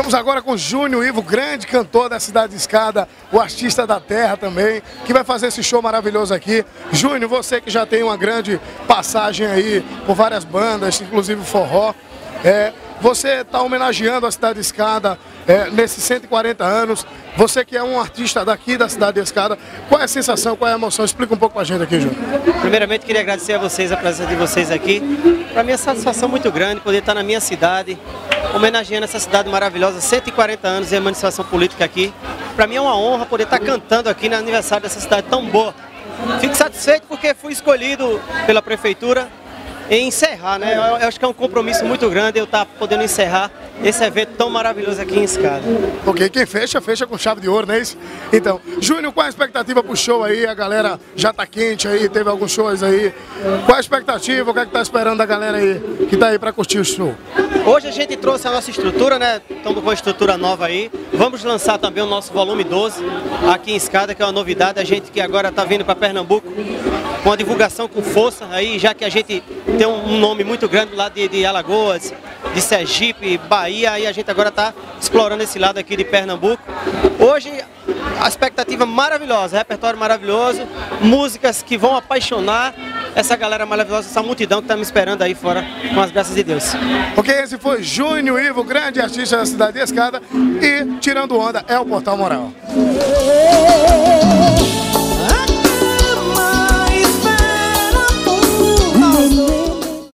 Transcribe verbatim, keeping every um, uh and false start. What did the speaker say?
Estamos agora com Júnior Ivo, grande cantor da cidade de Escada, o artista da terra também, que vai fazer esse show maravilhoso aqui. Júnior, você que já tem uma grande passagem aí por várias bandas, inclusive forró, é, você está homenageando a cidade de Escada é, nesses cento e quarenta anos. Você que é um artista daqui da cidade de Escada, qual é a sensação, qual é a emoção? Explica um pouco pra gente aqui, Júnior. Primeiramente, queria agradecer a vocês, a presença de vocês aqui. Para mim é uma satisfação muito grande poder estar na minha cidade, homenageando essa cidade maravilhosa, cento e quarenta anos de emancipação política aqui. Para mim é uma honra poder estar cantando aqui no aniversário dessa cidade tão boa. Fico satisfeito porque fui escolhido pela prefeitura em encerrar, né? Eu, eu acho que é um compromisso muito grande eu estar podendo encerrar esse evento tão maravilhoso aqui em Escada. Ok, quem fecha, fecha com chave de ouro, não é isso? Então, Júnior, qual a expectativa pro show aí? A galera já tá quente aí, teve alguns shows aí. Qual a expectativa? O que é que tá esperando da galera aí que tá aí para curtir o show? Hoje a gente trouxe a nossa estrutura, né? Estamos com uma estrutura nova aí. Vamos lançar também o nosso volume doze aqui em Escada, que é uma novidade. A gente que agora está vindo para Pernambuco com a divulgação com força, aí, já que a gente tem um nome muito grande lá de, de Alagoas, de Sergipe, Bahia, aí a gente agora está explorando esse lado aqui de Pernambuco. Hoje a expectativa maravilhosa, repertório maravilhoso, músicas que vão apaixonar essa galera maravilhosa, essa multidão que está me esperando aí fora, com as graças de Deus. Ok, esse foi Júnior Ivo, grande artista da cidade de Escada, e Tirando Onda é o Portal Moral.